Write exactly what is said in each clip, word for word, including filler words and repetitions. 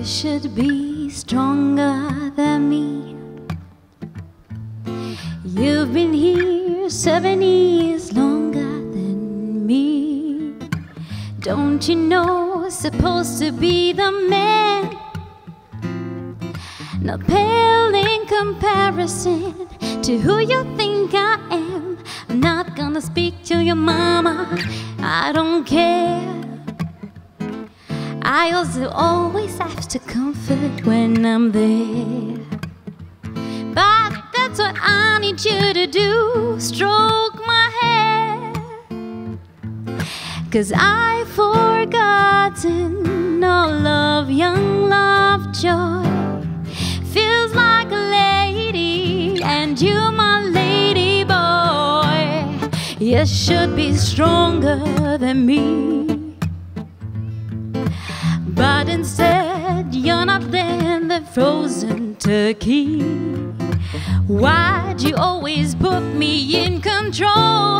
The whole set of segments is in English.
You should be stronger than me. You've been here seven years longer than me. Don't you know, supposed to be the man, not pale in comparison to who you think I am. I'm not gonna speak to your mama, I don't care. I also always have to comfort when I'm there. But that's what I need you to do, stroke my hair. 'Cause I've forgotten all of young love joy. Feels like a lady, and you my lady boy. You should be stronger than me. But instead, you're not then the frozen turkey. Why'd you always put me in control?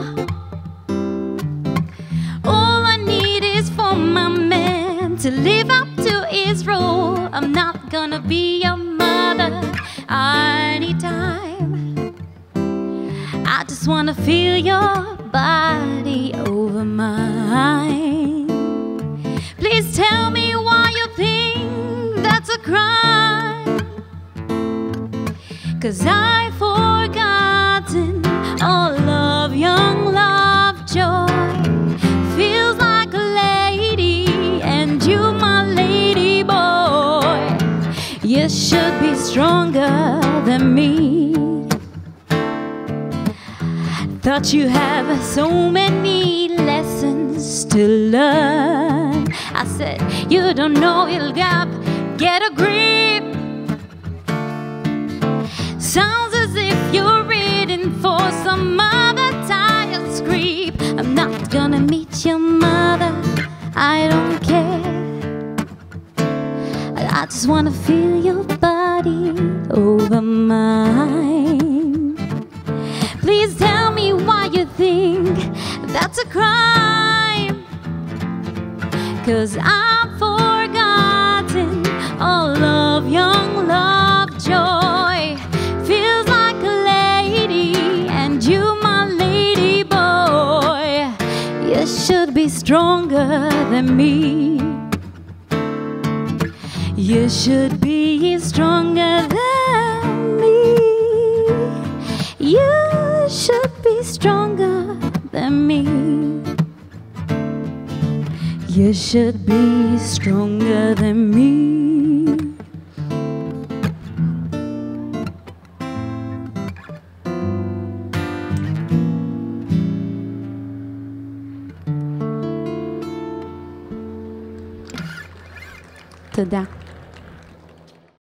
All I need is for my man to live up to his role. I'm not gonna be your mother anytime. I just wanna feel your body over mine. Please tell me why you think that's a crime. 'Cause I've forgotten all of young love joy. Feels like a lady, and you my lady boy. You should be stronger than me. Thought you have so many lessons to learn. I said, you don't know you'll gap, get a grip. Sounds as if you're reading for some other tired script. I'm not gonna meet your mother, I don't care. I just wanna feel your body over mine. Please tell me why you think that's a crime. 'Cause I've forgotten all of young love joy. Feels like a lady, and you my lady boy. You should be stronger than me. You should be stronger than me. You should be stronger than me. You should be stronger than me. תודה.